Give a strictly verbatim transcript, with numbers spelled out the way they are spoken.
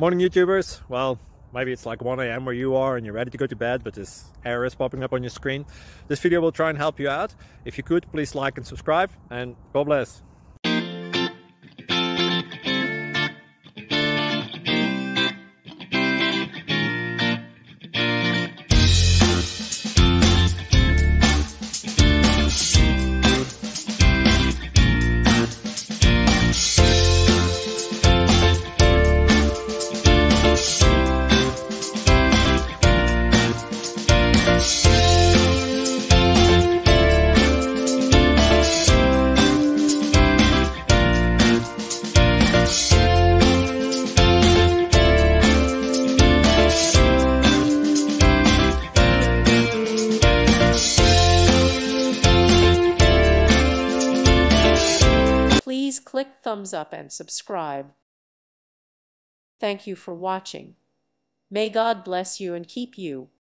Morning YouTubers. Well, maybe it's like one A M where you are and you're ready to go to bed, but this error is popping up on your screen. This video will try and help you out. If you could, please like and subscribe, and God bless. Please click thumbs up and subscribe. Thank you for watching. May God bless you and keep you.